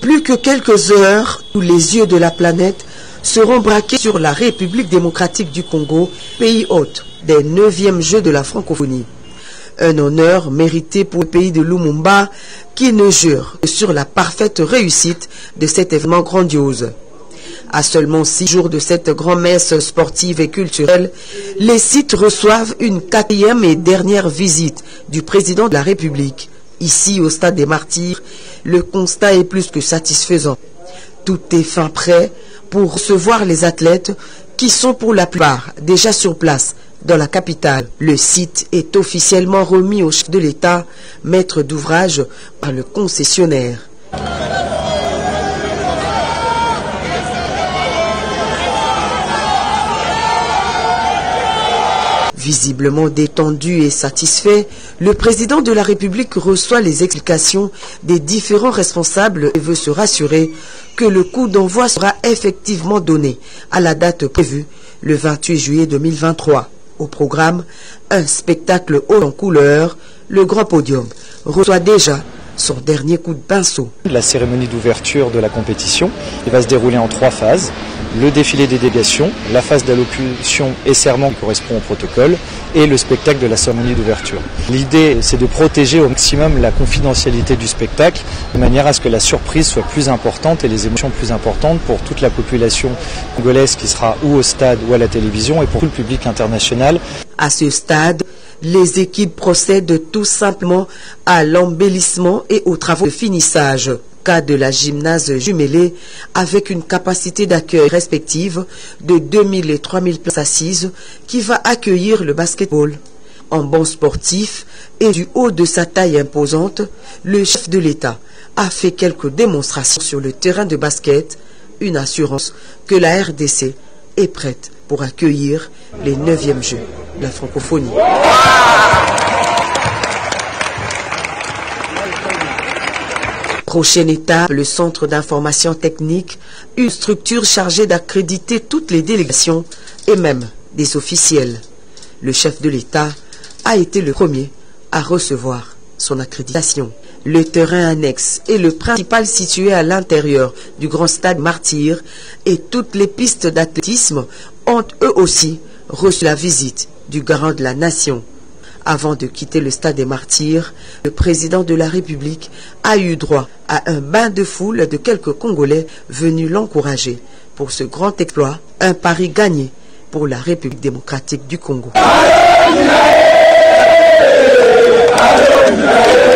plus que quelques heures où les yeux de la planète seront braqués sur la République démocratique du Congo, pays hôte des 9e Jeux de la francophonie. Un honneur mérité pour le pays de Lumumba qui ne jure que sur la parfaite réussite de cet événement grandiose. À seulement 6 jours de cette grand-messe sportive et culturelle, les sites reçoivent une 4e et dernière visite du président de la République. Ici, au Stade des Martyrs, le constat est plus que satisfaisant. Tout est fin prêt pour recevoir les athlètes qui sont pour la plupart déjà sur place dans la capitale. Le site est officiellement remis au chef de l'État, maître d'ouvrage par le concessionnaire. Visiblement détendu et satisfait, le président de la République reçoit les explications des différents responsables et veut se rassurer que le coup d'envoi sera effectivement donné à la date prévue, le 28 juillet 2023. Au programme, un spectacle haut en couleur, le Grand Podium reçoit déjà son dernier coup de pinceau. La cérémonie d'ouverture de la compétition va se dérouler en 3 phases. Le défilé des délégations, la phase d'allocution et serment qui correspond au protocole et le spectacle de la cérémonie d'ouverture. L'idée, c'est de protéger au maximum la confidentialité du spectacle de manière à ce que la surprise soit plus importante et les émotions plus importantes pour toute la population congolaise qui sera ou au stade ou à la télévision et pour tout le public international. À ce stade, les équipes procèdent tout simplement à l'embellissement et aux travaux de finissage. Cas de la gymnase jumelée avec une capacité d'accueil respective de 2000 et 3000 places assises qui va accueillir le basketball. En bon sportif et du haut de sa taille imposante, le chef de l'État a fait quelques démonstrations sur le terrain de basket, une assurance que la RDC est prête pour accueillir les 9e Jeux de la francophonie. Prochaine étape, le centre d'information technique, une structure chargée d'accréditer toutes les délégations et même des officiels. Le chef de l'État a été le premier à recevoir son accréditation. Le terrain annexe est le principal situé à l'intérieur du grand stade Martyr et toutes les pistes d'athlétisme ont eux aussi reçu la visite du garant de la nation. Avant de quitter le stade des Martyrs, le président de la République a eu droit à un bain de foule de quelques Congolais venus l'encourager pour ce grand exploit, un pari gagné pour la République démocratique du Congo.